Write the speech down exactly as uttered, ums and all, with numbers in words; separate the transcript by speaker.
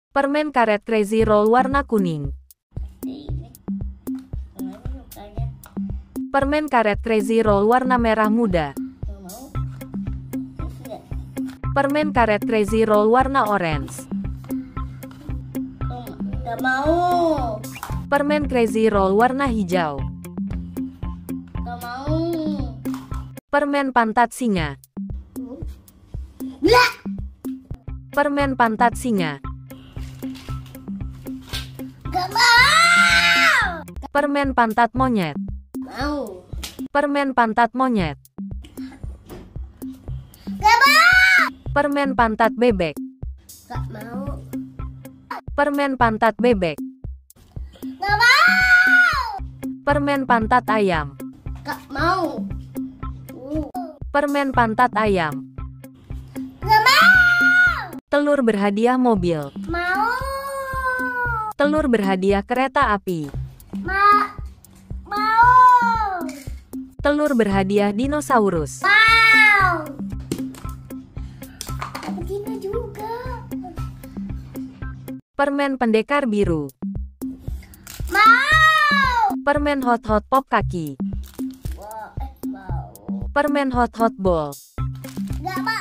Speaker 1: Permen karet Crazy Roll warna kuning. Permen karet Crazy Roll warna merah muda. Permen karet Crazy Roll warna orange.
Speaker 2: Gak mau.
Speaker 1: Permen Crazy Roll warna hijau.
Speaker 2: Gak mau.
Speaker 1: Permen pantat singa.
Speaker 2: Blak.
Speaker 1: Permen pantat singa.
Speaker 2: Gak mau.
Speaker 1: Permen pantat monyet.
Speaker 2: Mau.
Speaker 1: Permen pantat monyet.
Speaker 2: Gak mau.
Speaker 1: Permen pantat bebek.
Speaker 2: Gak mau.
Speaker 1: Permen pantat bebek.
Speaker 2: Gak mau.
Speaker 1: Permen pantat ayam.
Speaker 2: Gak mau. Uh.
Speaker 1: Permen pantat ayam.
Speaker 2: Gak mau.
Speaker 1: Telur berhadiah mobil.
Speaker 2: Mau.
Speaker 1: Telur berhadiah kereta api.
Speaker 2: Ma. Mau.
Speaker 1: Telur berhadiah dinosaurus.
Speaker 2: Mau. Betina juga.
Speaker 1: Permen pendekar biru.
Speaker 2: Mau.
Speaker 1: Permen hot-hot pop kaki.
Speaker 2: Wah, eh, mau.
Speaker 1: Permen hot-hot ball.
Speaker 2: Gak mau.